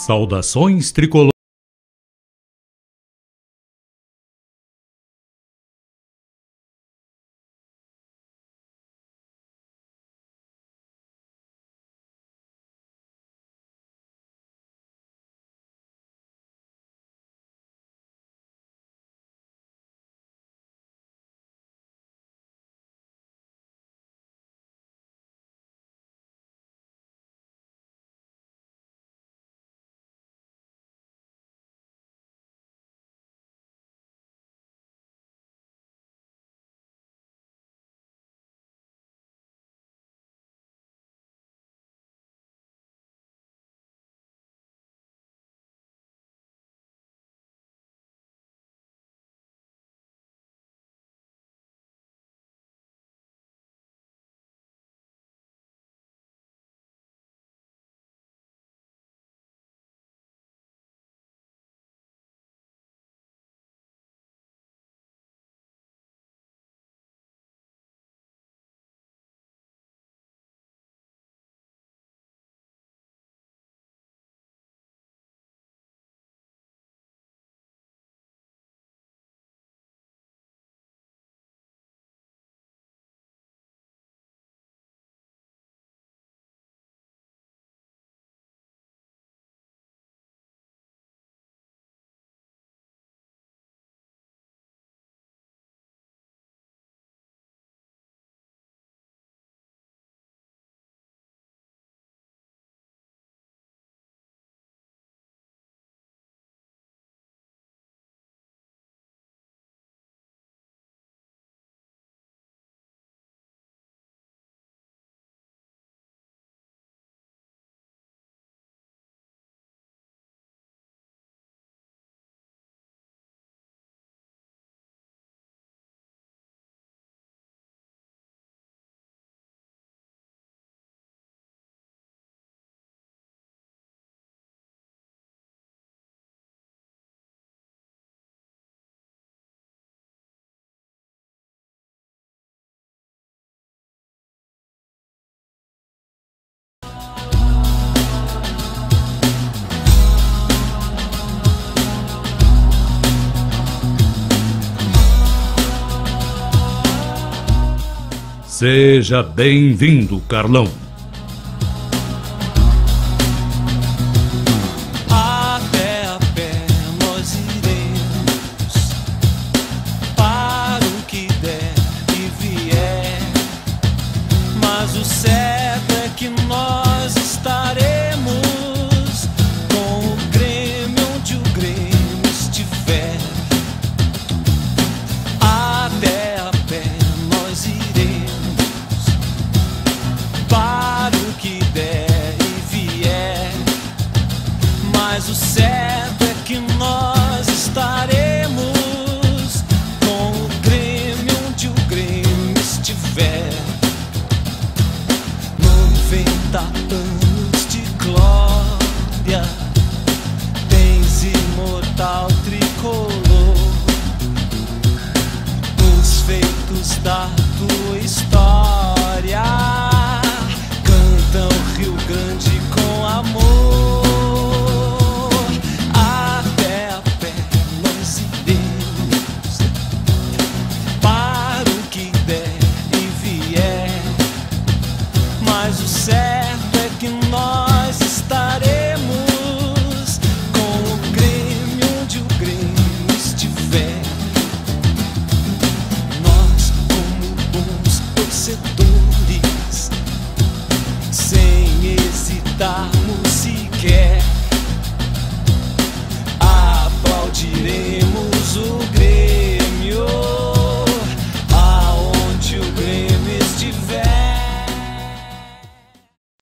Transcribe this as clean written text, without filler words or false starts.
Saudações tricolor. Seja bem-vindo, Carlão. Até a pé nós iremos, para o que der e vier, mas o certo é que nós estaremos com o Grêmio onde o Grêmio estiver. Até a pé nós iremos, para o que der e vier, mas o certo é que nós estaremos com o Grêmio onde o Grêmio estiver. 90 anos de glória, tens imortal tricolor, os feitos da tua história cantam Rio Grande com amor. Até a pé nós iremos, para o que der e vier, mas o certo é que nós estaremos com o Grêmio onde o Grêmio estiver. Nós, como bons torcedores, sem hesitarmos sequer,